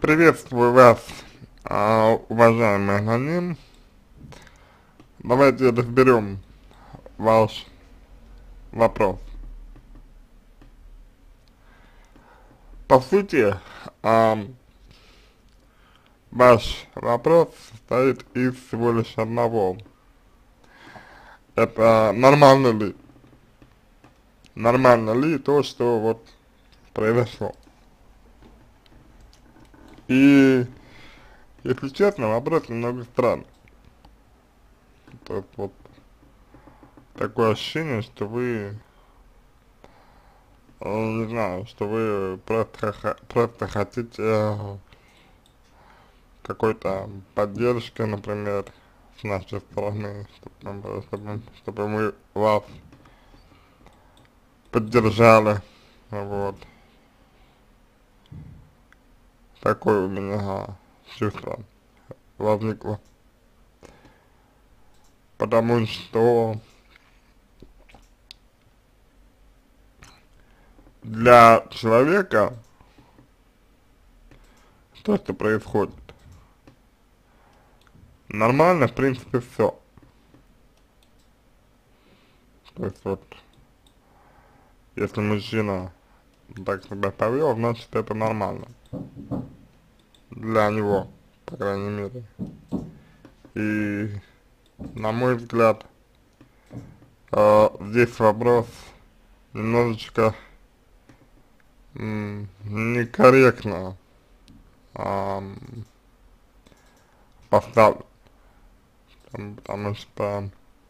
Приветствую вас, уважаемый аноним. Давайте разберем ваш вопрос. По сути, ваш вопрос состоит из всего лишь одного. Это нормально ли то, что вот произошло. И, если честно, вопрос немного странный. То есть вот такое ощущение, что вы, не знаю, что вы просто хотите какой-то поддержки, например, с нашей стороны, чтобы мы вас поддержали, вот. Такое у меня чувство возникло. Потому что для человека то, что происходит, нормально, в принципе, все. То есть вот, если мужчина так себя повел, значит это нормально. Для него, по крайней мере. И, на мой взгляд, здесь вопрос немножечко некорректно поставлен. Потому что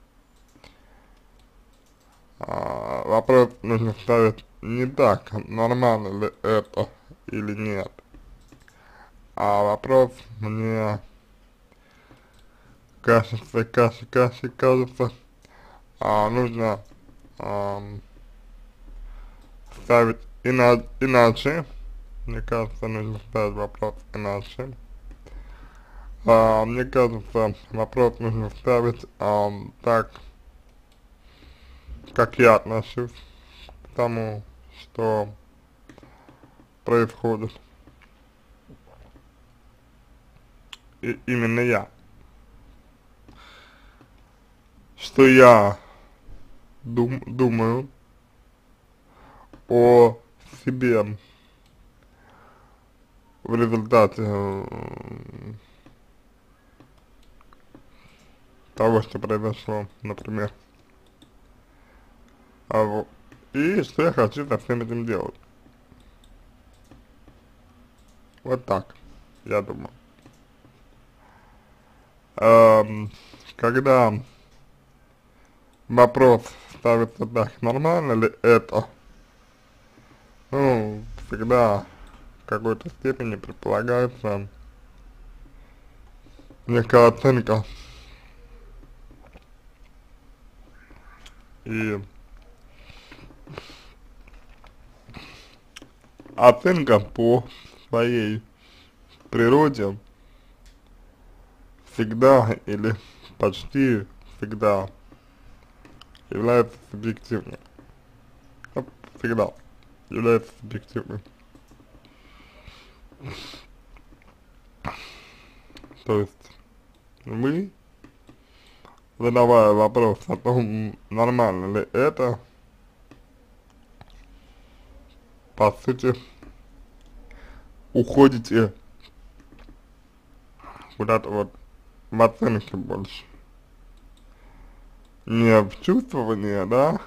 вопрос нужно ставить не так, нормально ли это или нет. А вопрос мне кажется, нужно ставить иначе. Мне кажется, нужно ставить вопрос иначе. Мне кажется, вопрос нужно ставить так, как я отношусь к тому, что происходит. И именно я. Что я думаю о себе в результате того, что произошло, например. Вот. И что я хочу со всем этим делать. Вот так, я думаю. Когда вопрос ставится так, нормально ли это, ну, всегда в какой-то степени предполагается некая оценка. И оценка по своей природе всегда или почти всегда является субъективной. Ну, всегда является субъективной. То есть вы, задавая вопрос о том, нормально ли это, по сути, уходите куда-то вот в оценке больше. Не в чувствование, да,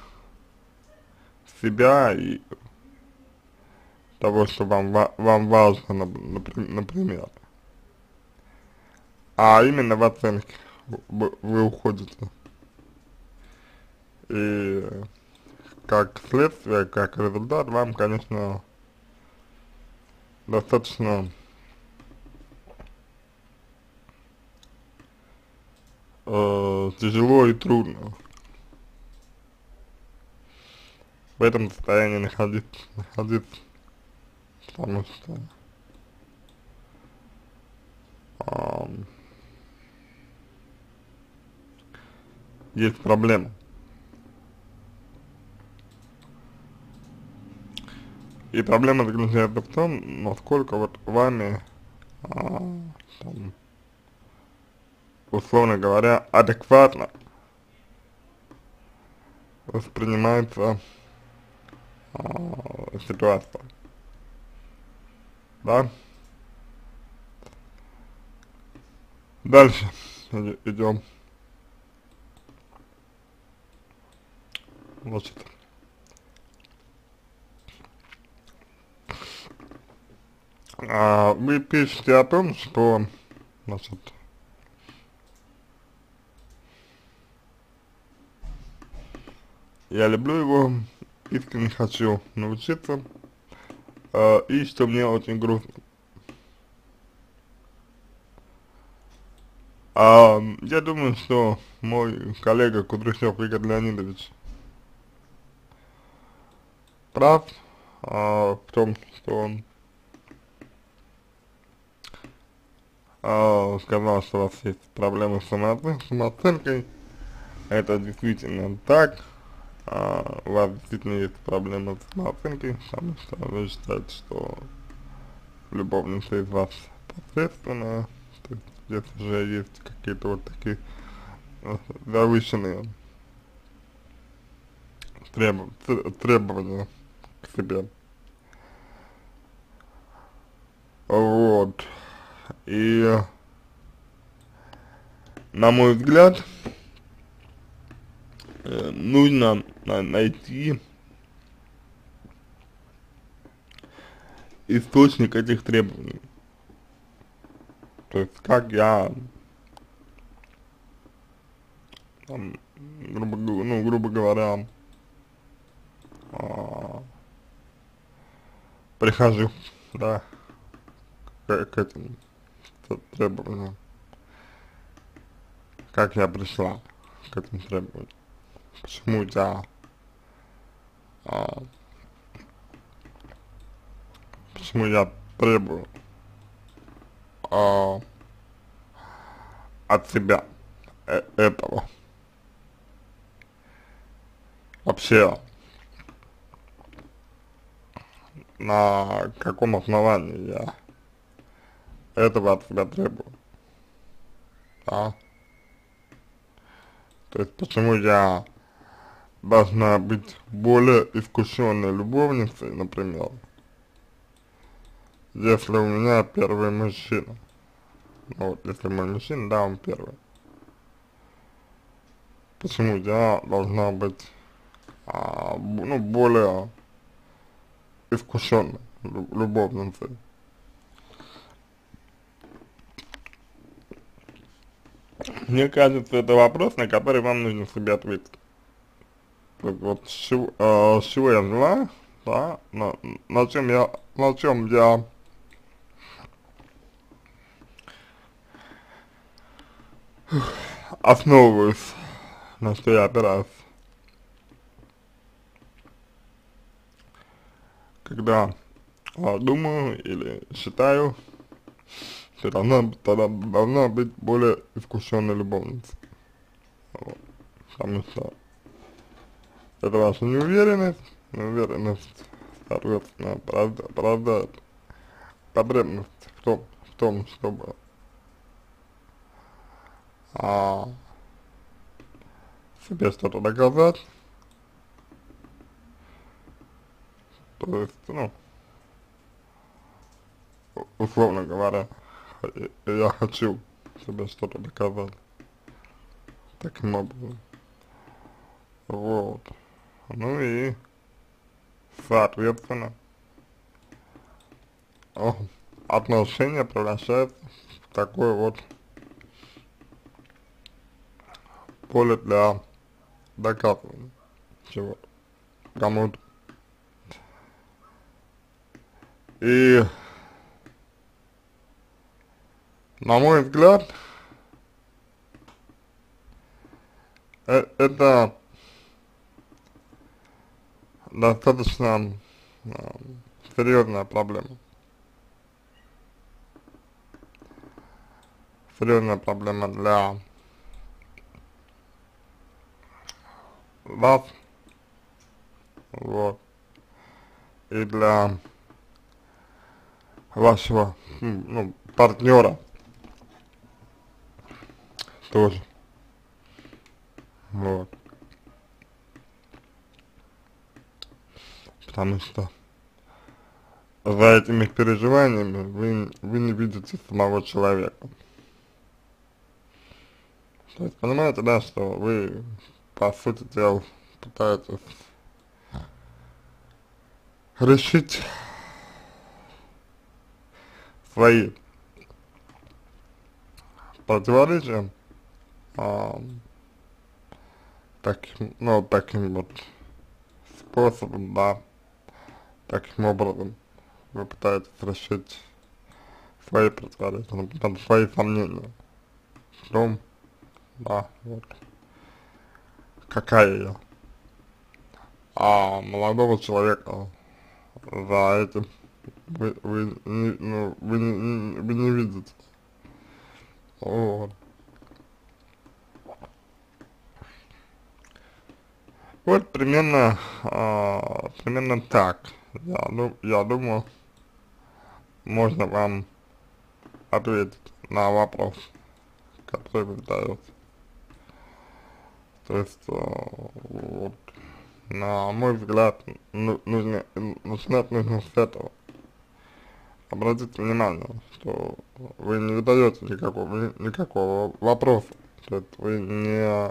себя и того, что вам важно, например, а именно в оценке вы уходите. И как следствие, как результат, вам, конечно, достаточно тяжело и трудно в этом состоянии находиться, потому что есть проблема. И проблема заключается в том, насколько вот вами там, условно говоря, адекватно воспринимается ситуация, да. Дальше идем. Значит, вы пишете о том, что, значит, я люблю его, искренне хочу научиться, и что мне очень грустно. Я думаю, что мой коллега Кудряшов Игорь Леонидович прав в том, что он сказал, что у вас есть проблемы с самооценкой. Это действительно так. У вас действительно есть проблемы с самооценкой, потому что вы считаете, что любовница из вас посредственная. То есть здесь уже есть какие-то вот такие завышенные требования к себе. Вот. И, на мой взгляд, нужно найти источник этих требований. То есть, как я, там, грубо говоря, прихожу, да, к этим требованиям. Как я пришла к этим требованиям. Почему я, а, почему я требую а, от себя этого. Вообще, на каком основании я этого от себя требую, да? То есть, почему я должна быть более искушенной любовницей, например, если у меня первый мужчина. Ну вот, если мой мужчина, да, он первый. Почему я должна быть, ну, более искушенной любовницей? Мне кажется, это вопрос, на который вам нужно себе ответить. Вот с чего я взяла, да, на чем я основываюсь, на что я опираюсь, когда думаю или считаю, что должна быть более искушенной любовницей. Вот. Потому что это ваша неуверенность, соответственно, порождает потребность в том, чтобы а, себе что-то доказать. То есть, ну, условно говоря, я хочу себе что-то доказать таким образом. Вот. Ну и, соответственно, о, отношения превращаются в такое вот поле для доказывания чего-то кому-то. И, на мой взгляд, это достаточно э, серьезная проблема. Серьезная проблема для вас, вот, и для вашего, ну, партнера тоже, вот, потому что за этими переживаниями вы не видите самого человека. То есть понимаете, да, что вы, по сути дела, пытаетесь решить свои противоречия, а, таким, ну, таким вот способом, да, таким образом вы пытаетесь решить свои противоречия, например, свои сомнения в том, да, вот, какая я. А молодого человека за этим вы не, ну, вы не видите. Вот. Вот примерно, примерно так. Я думаю, можно вам ответить на вопрос, который вы задаете. То есть, вот, на мой взгляд, нужно с этого. Обратите внимание, что вы не задаете никакого вопроса. То есть вы не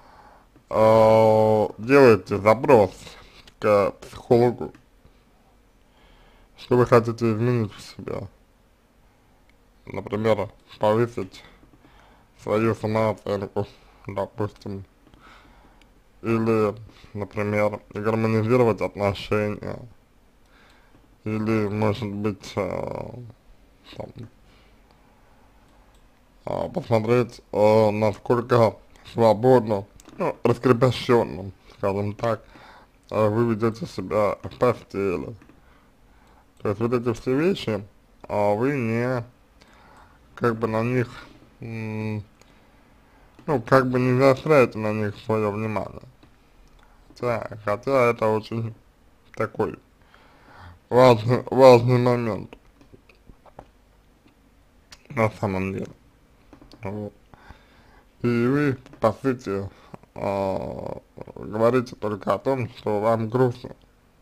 делаете запрос к психологу, что вы хотите изменить в себе. Например, повысить свою самооценку, допустим, или, например, гармонизировать отношения, или, может быть, там, посмотреть, насколько свободно, ну, раскрепощенно, скажем так, вы ведете себя в постели. То есть вот эти все вещи, вы не, как бы на них, ну, как бы не заостряете на них свое внимание. Хотя это очень такой важный момент на самом деле. Вот. И вы, по сути, говорите только о том, что вам грустно.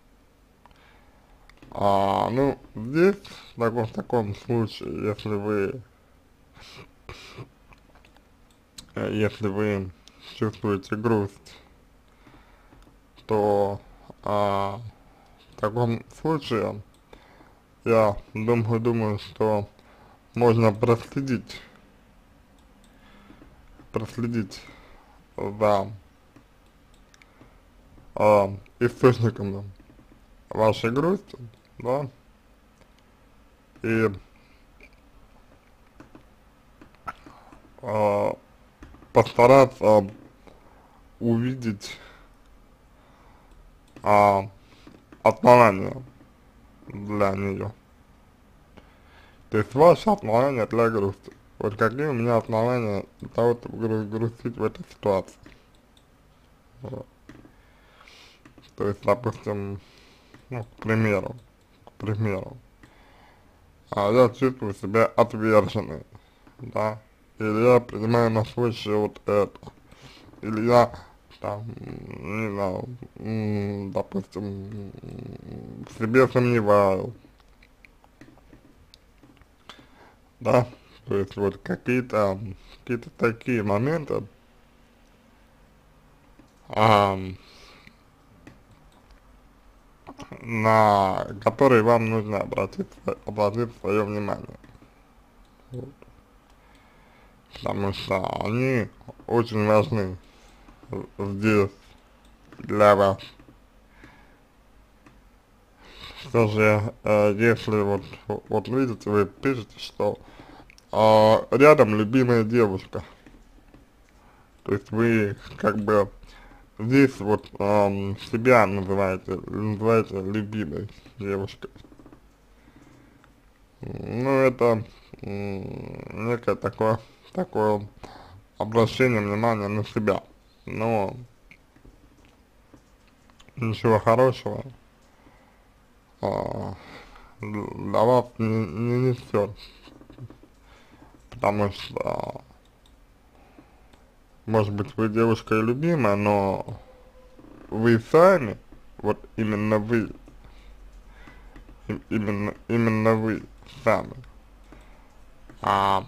Ну, здесь, в таком случае, если вы чувствуете грусть, то, в таком случае, я думаю, что можно проследить за источником вашей грусти, да, и а, постараться увидеть а, основания для нее. То есть ваши основания для грусти. Вот какие у меня основания для того, чтобы грустить в этой ситуации. Вот. То есть, допустим, ну, к примеру, я чувствую себя отверженной, да, или я принимаю на свой счет это, или я, там, не знаю, допустим, в себе сомневаюсь, да, то есть вот какие-то такие моменты, а, на которые вам нужно обратить свое внимание. Вот. Потому что они очень важны здесь для вас. Что же, если вот видите, вы пишете, что рядом любимая девушка, то есть вы как бы здесь вот себя называете любимой девушкой. Ну, это некое такое обращение внимания на себя. Но ничего хорошего для вас не несет, потому что, может быть, вы девушка и любимая, но вы сами, вот именно вы, именно вы сами, а,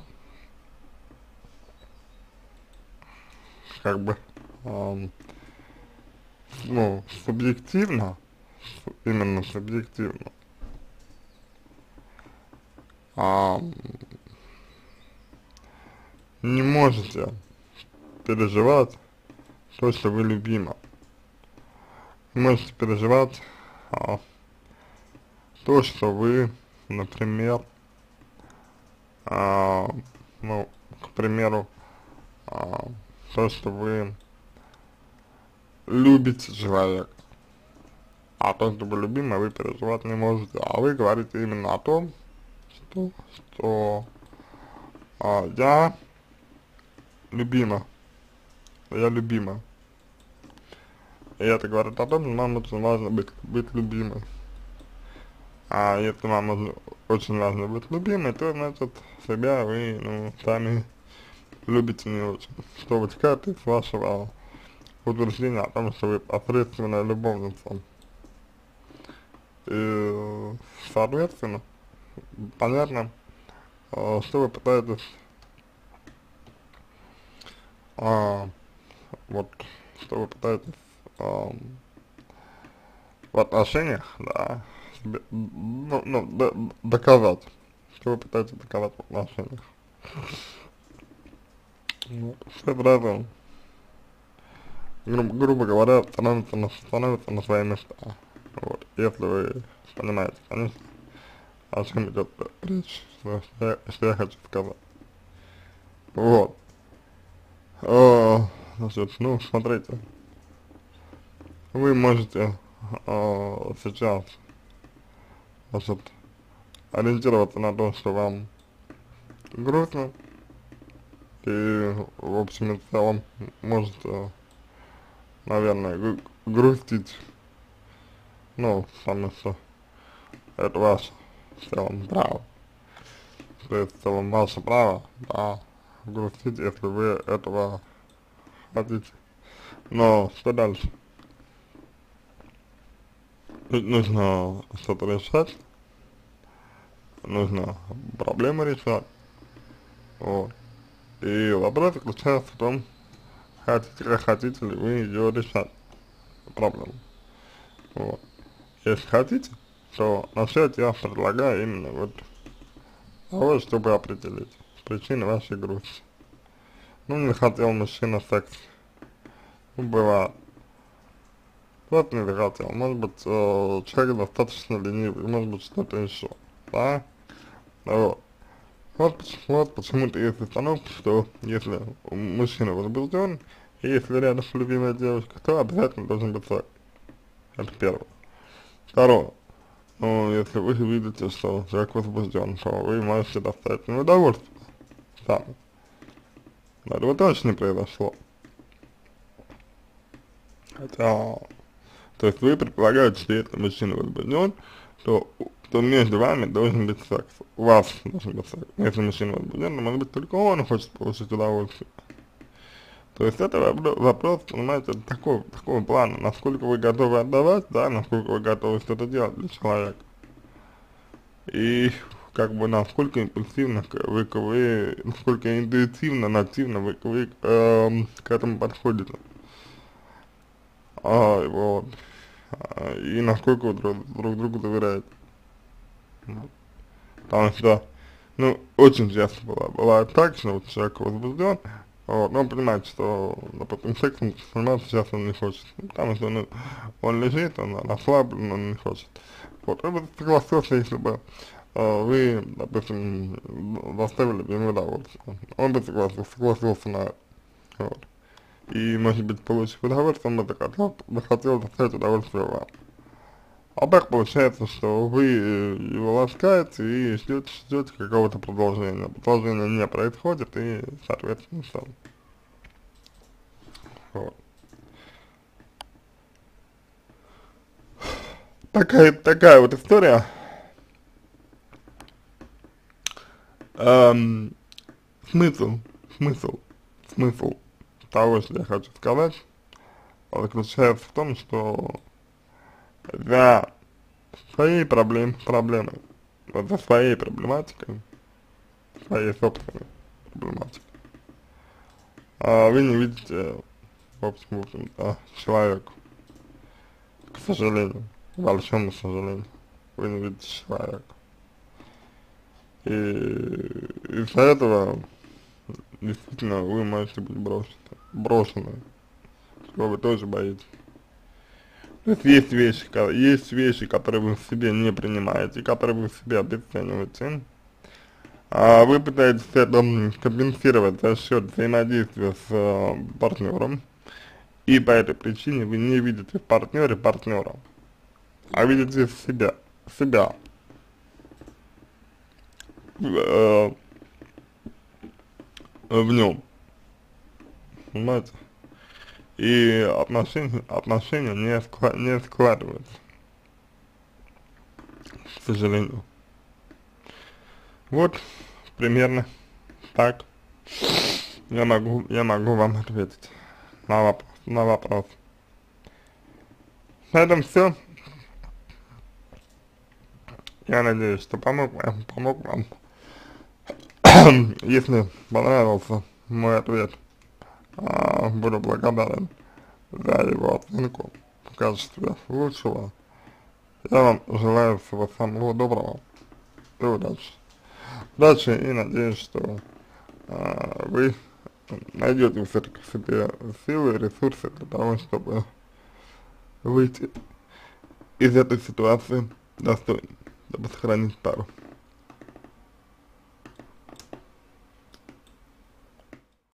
как бы, ам, ну, субъективно, именно субъективно, ам, не можете переживать то, что вы любима. Вы можете переживать то, что вы, например, а, ну, к примеру, а, то, что вы любите человека, а то, что вы любимы, вы переживать не можете. А вы говорите именно о том, что я любима, я любима. И это говорит о том, что нам очень важно быть любимой. А если вам очень важно быть любимой, то значит себя вы, ну, сами любите не очень. Что вытекает из вашего утверждения о том, что вы посредственная любовница. И, соответственно, понятно, что вы пытаетесь, а, вот, что вы пытаетесь в отношениях, да, себе, доказать, что вы пытаетесь доказать в отношениях. Вот. Все сразу, грубо говоря, становится на свои места. Вот. Если вы понимаете, конечно, о чем идет речь, что я хочу сказать. Вот. Значит, ну, смотрите, вы можете сейчас, значит, ориентироваться на то, что вам грустно, и, в общем и целом, можете, наверное, грустить, ну, потому что это ваше в целом право. То есть в целом ваше право, да, грустить, если вы этого хотите. Но что дальше? Тут нужно что-то решать, нужно проблемы решать, вот. И вопрос заключается в том, хотите ли вы ее решать, проблему, вот. Если хотите, то начать я предлагаю именно вот того, чтобы определить причины вашей грусти. Ну, не хотел мужчина секс, ну, бывает. Кто-то не захотел, может быть, человек достаточно ленивый, может быть, что-то еще, да, вот. Вот почему-то есть установка, что если мужчина возбужден, и если рядом любимая девушка, то обязательно должен быть секс. Это первое. Второе. Ну, если вы видите, что человек возбужден, то вы можете доставить ему удовольствие сами. Но этого точно не произошло. Хотя, то есть вы предполагаете, что если мужчина возбужден, то между вами должен быть секс. У вас должен быть секс. Если мужчина возбужден, то может быть только он хочет получить удовольствие. То есть это вопрос, понимаете, такого плана, насколько вы готовы отдавать, да, насколько вы готовы что-то делать для человека. И как бы насколько импульсивно насколько интуитивно, нативно вы к этому подходите. Вот. И насколько вы друг другу доверяете. Вот. Потому что, ну, очень часто бывает так, что вот человек возбужден, вот, но он понимает, что, допустим, сексом заниматься сейчас он не хочет, потому что, ну, он лежит, он расслаблен, он не хочет. Вот, я бы согласился, если бы вы, допустим, доставили бы ему удовольствие, он бы согласился на это, вот. И, может быть, получив удовольствие, он бы захотел доставить удовольствие вам. А так получается, что вы его ласкаете и ждете какого-то продолжения. Продолжения не происходит и, соответственно, все. Вот. Такая вот история. Эм, смысл, смысл, смысл того, что я хочу сказать, заключается в том, что за своей проблемой, вот за своей проблематикой, своей собственной проблематикой, вы не видите, в общем-то, человека, к сожалению, к большому сожалению, вы не видите человека. И из-за этого действительно вы можете быть брошены, что вы тоже боитесь. То есть есть вещи, которые вы в себе не принимаете, которые вы в себе обесцениваете, а вы пытаетесь это компенсировать за счет взаимодействия с партнером, и по этой причине вы не видите в партнере партнера, а видите себя э, в нем, понимаете? И отношения не складываются, к сожалению. Вот, примерно так я могу вам ответить на вопрос. На этом все. Я надеюсь, что помог вам. Если понравился мой ответ, буду благодарен за его оценку в качестве лучшего. Я вам желаю всего самого доброго и удачи. Удачи и надеюсь, что вы найдете все-таки в себе силы и ресурсы для того, чтобы выйти из этой ситуации достойно, чтобы сохранить пару.